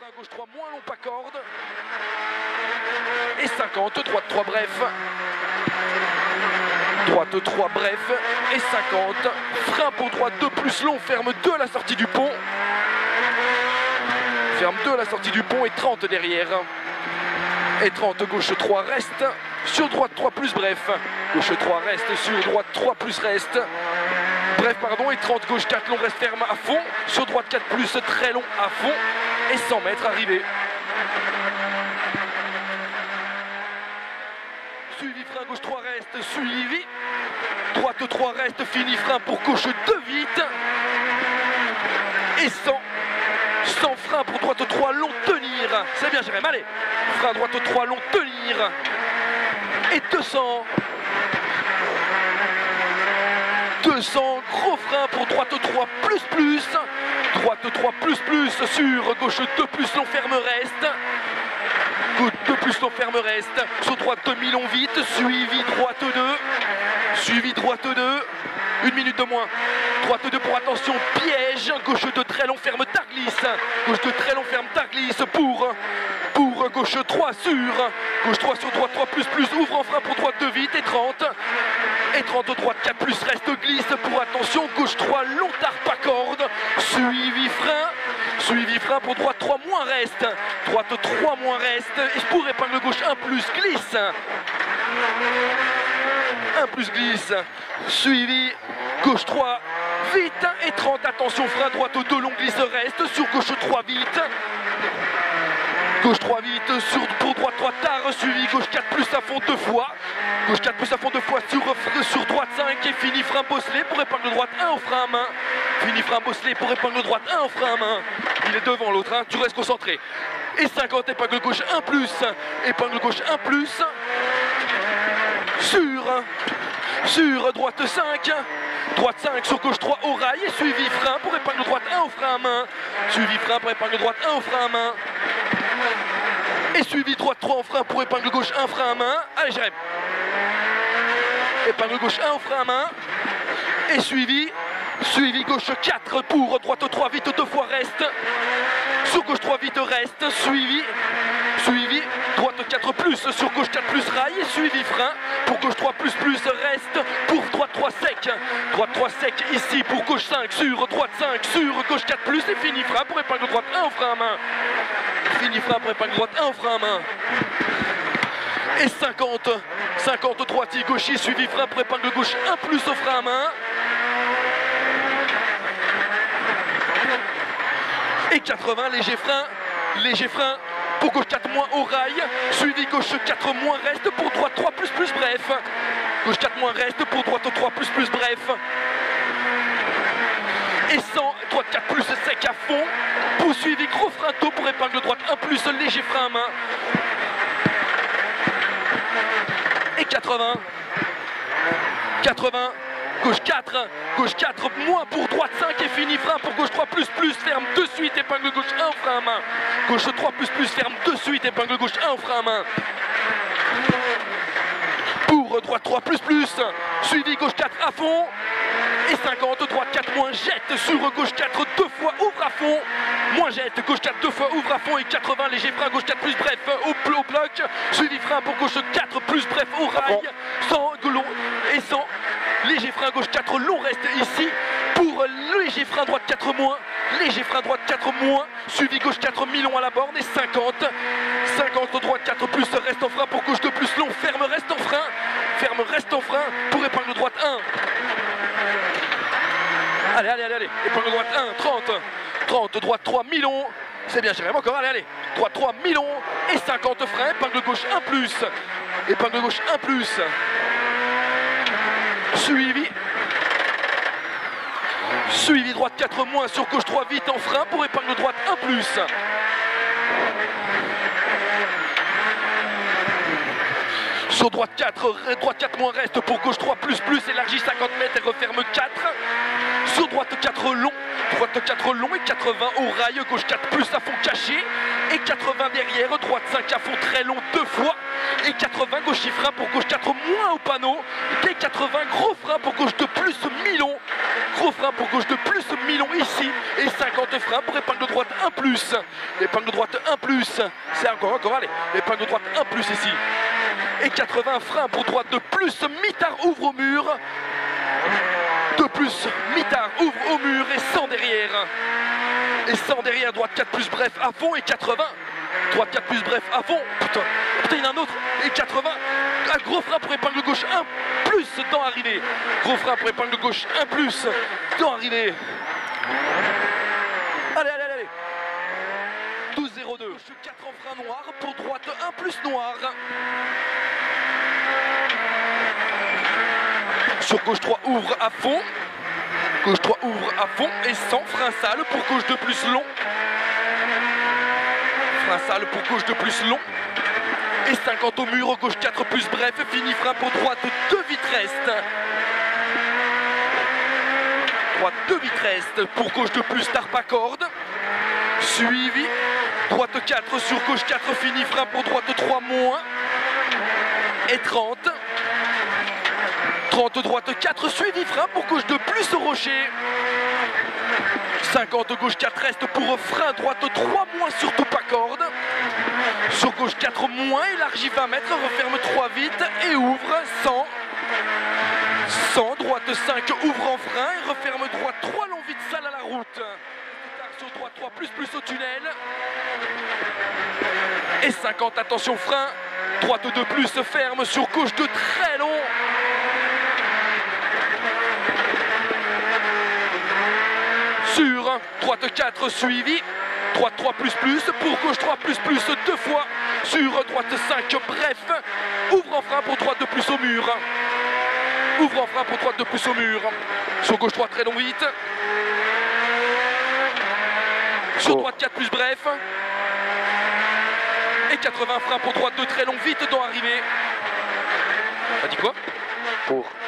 frein, gauche 3, moins long, pas corde. Et 50, droite 3, bref. Droite 3, bref. Et 50. Frein pour droite 2 plus long, ferme 2 à la sortie du pont. Ferme 2 à la sortie du pont et 30 derrière. Et 30, gauche 3, reste. Sur droite 3 plus bref. Gauche 3, reste. Sur droite 3 plus reste. Bref, pardon. Et 30, gauche 4, long, reste ferme à fond. Sur droite 4 plus, très long à fond. Et 100 mètres arrivé. Suivi, frein, gauche 3, reste. Suivi. Droite 3, reste. Fini, frein pour gauche 2 vite. Et 100. 100 frein pour droite 3, long, tenir. C'est bien, Jérém. Allez. Frein droite 3, long, tenir. Et 200. 200, gros frein pour droite 3 plus plus. Droite 3 plus plus sur gauche 2 plus long, ferme reste. Gauche 2 plus long, ferme reste. Sur droite 2 mi-long vite. Suivi droite 2. Suivi droite 2. 1 minute de moins. Droite 2 pour attention, piège. Gauche 2 très long, ferme Targlisse. Gauche 2 très long, ferme Targlisse pour gauche 3 sur. Gauche 3 sur droite 3 plus plus. Ouvre en frein pour droite 2 vite et 30. Et 30 droite 4 plus reste glisse pour attention. Gauche 3 long, tard pas corde. Suivi frein. Suivi frein pour droite 3 moins reste. Droite 3 moins reste. Et pour épingle gauche 1 plus glisse. 1 plus glisse. Suivi. Gauche 3 vite et 30. Attention frein droite 2 long glisse reste. Sur gauche 3 vite. Gauche 3 vite pour droite 3 tard. Suivi gauche 4 plus à fond 2 fois. Gauche 4 plus à fond 2 fois sur droite 5 et fini frein bosselé pour épingle droite 1 au frein à main. Fini frein bosselé pour épingle droite 1 au frein à main. Il est devant l'autre, hein. Tu restes concentré. Et 50 épingle gauche 1 plus. Épingle gauche 1 plus. Sur droite 5. Droite 5 sur gauche 3 au rail et suivi frein pour épingle droite 1 au frein à main. Suivi frein pour épingle droite 1 au frein à main. Et suivi droite 3 en frein pour épingle gauche 1 frein à main. Allez, Jérém. Épingle gauche 1 au frein à main. Et suivi gauche 4 pour droite 3 vite 2 fois reste. Sur gauche 3 vite reste. Suivi droite 4 plus sur gauche 4 plus rail et suivi frein pour gauche 3 plus plus reste pour droite 3 sec. Droite 3 sec ici pour gauche 5 sur droite 5 sur gauche 4 plus et fini frein pour épingle droite 1 au frein à main. Fini frein pour épingle droite 1 au frein à main. Et 50 droite gaucher suivi frein pour épingle gauche 1 plus au frein à main. Et 80 léger frein pour gauche 4 moins au rail, suivi gauche 4 moins reste pour droite 3 plus plus bref. Gauche 4 moins reste pour droite 3 plus plus bref. Et 100, droite 4 plus sec à fond. Poursuivi gros frein tôt pour épingle droite 1 plus léger frein à main. Et 80. Gauche 4 moins pour droite 5 et fini frein pour gauche 3 plus plus, ferme de suite, épingle gauche 1 au frein à main. Gauche 3 plus plus, ferme de suite, épingle gauche 1 au frein à main. Pour droite 3 plus plus, suivi gauche 4 à fond. Et 50, droite 4 moins jette sur gauche 4 2 fois, ouvre à fond. Moins jette, gauche 4 2 fois, ouvre à fond et 80, léger frein, gauche 4 plus bref, au bloc. Suivi frein pour gauche 4 plus bref, au rail. 100, et 100. Léger frein gauche 4 long reste ici pour léger frein droite 4 moins. Léger frein droite 4 moins. Suivi gauche 4 mi-long à la borne et 50. 50 droite 4 plus reste en frein pour gauche 2 plus long. Ferme reste en frein. Ferme reste en frein pour épingle droite 1. Allez. Épingle droite 1, 30 droite 3 mi-long. C'est bien Jérém encore. Allez. Droite 3 mi-long et 50 frein. Épingle gauche 1 plus. Épingle gauche 1 plus. Suivi droite 4 moins sur gauche 3 vite en frein pour épingle droite 1 plus. Sur droite 4 moins reste pour gauche 3 plus plus, élargit 50 mètres et referme 4. Sur droite 4 long et 80 au rail, gauche 4 plus à fond caché. Et 80 derrière, droite 5 à fond très long 2 fois. Et 80 gauche frein pour gauche 4 moins au panneau. Et 80 gros frein pour gauche 2 plus mi-long. gros frein pour gauche de plus, Milon ici, et 50 freins pour épingle droite 1 plus, épingle droite 1 plus, c'est encore, allez, épingle droite 1 plus ici, et 80 freins pour droite de plus, mitard ouvre au mur, de plus, mitard ouvre au mur, et 100 derrière, droite 4 plus bref à fond, et 80, droite 4 plus bref à fond, putain, il y en a un autre, et 80, un gros frein pour épingle gauche 1 plus dans arrivée, gros frein pour épingle gauche 1 plus dans arrivée, allez, 12,02, 4 en frein noir, pour droite 1 plus noir, sur gauche 3 ouvre à fond, gauche 3 ouvre à fond, et 100 frein sale pour gauche 2 plus long, frein sale pour gauche 2 plus long, et 50 au mur, gauche 4 plus bref, fini frein pour droite 2 vite reste. Droite 2 vite reste pour gauche 2 plus tarpe à corde. Suivi, droite 4 sur gauche 4, fini frein pour droite 3 moins. Et 30. 30 droite 4, suivi frein pour gauche 2 plus au rocher. 50 gauche 4 reste pour frein droite 3 moins surtout pas corde. Sur gauche 4 moins, élargit 20 mètres, referme 3 vite et ouvre 100. 100, droite 5, ouvre en frein et referme droite 3 long vite sale à la route. Sur droite 3 plus au tunnel. Et 50, attention frein. Droite 2 plus, ferme sur gauche 2 très long. Sur droite 4 suivi, droite 3 plus pour gauche 3 plus 2 fois, sur droite 5 bref, ouvre en frein pour droite 2 plus au mur, ouvre en frein pour droite 2 plus au mur, sur gauche 3 très long vite, sur droite 4 plus bref, et 80 freins pour droite 2 très long vite dans arrivée. T'as dit quoi? Pour.